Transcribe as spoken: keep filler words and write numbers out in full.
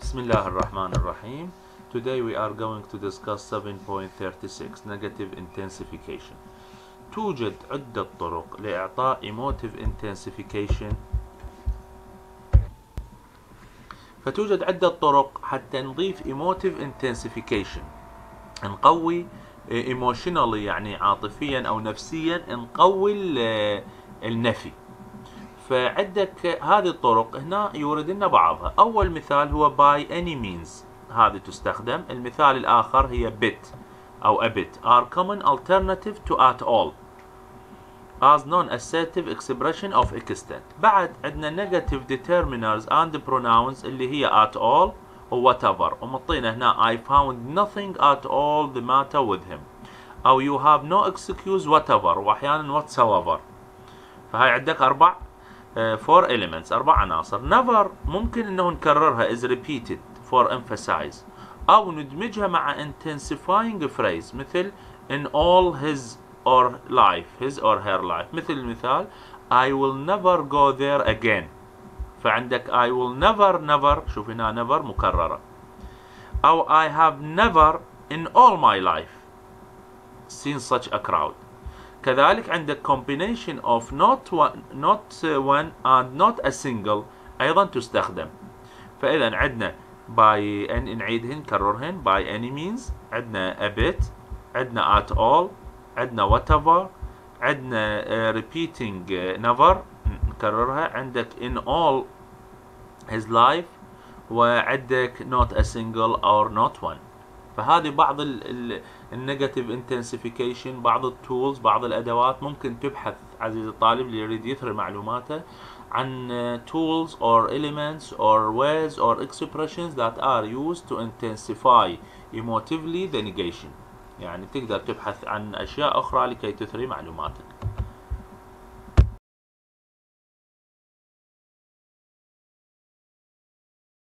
Bismillah ar-Rahman ar-Rahim. Today we are going to discuss seven point thirty-six Negative Intensification. توجد عدة طرق لإعطاء emotive intensification. فتوجد عدة طرق حتى نضيف emotive intensification، نقوي emotionally يعني عاطفيا أو نفسيا، نقوي النفي. فعندك هذه الطرق هنا يورد لنا بعضها. أول مثال هو by any means، هذه تستخدم. المثال الآخر هي bit أو a bit are common alternative to at all as non-assertive expression of extent. بعد عندنا negative determiners and pronouns اللي هي at all و whatever، ومطينا هنا I found nothing at all the matter with him، أو you have no excuse whatever، وأحيانا whatsoever. فهاي عندك أربع Uh, four elements، أربع عناصر. never ممكن إنه نكررها is repeated for emphasize، أو ندمجها مع intensifying phrase مثل in all his or life his or her life. مثل المثال I will never go there again. فعندك I will never never، شوف هنا never مكررة، أو I have never in all my life seen such a crowd. كذلك عندك combination of not one, not one and not a single أيضا تستخدم. فإذا عندنا by and نعيدهن نكررهن by any means، عندنا a bit، عندنا at all، عندنا whatever، عندنا uh, repeating uh, never نكررها، عندك in all his life، وعندك not a single or not one. فهذه بعض النيجاتيف انتنسيفيكيشن، بعض التولز، بعض الادوات. ممكن تبحث عزيزي الطالب اللي يريد يثري معلوماته عن tools or elements or ways or expressions that are used to intensify emotively the negation. يعني تقدر تبحث عن اشياء اخرى لكي تثري معلوماتك.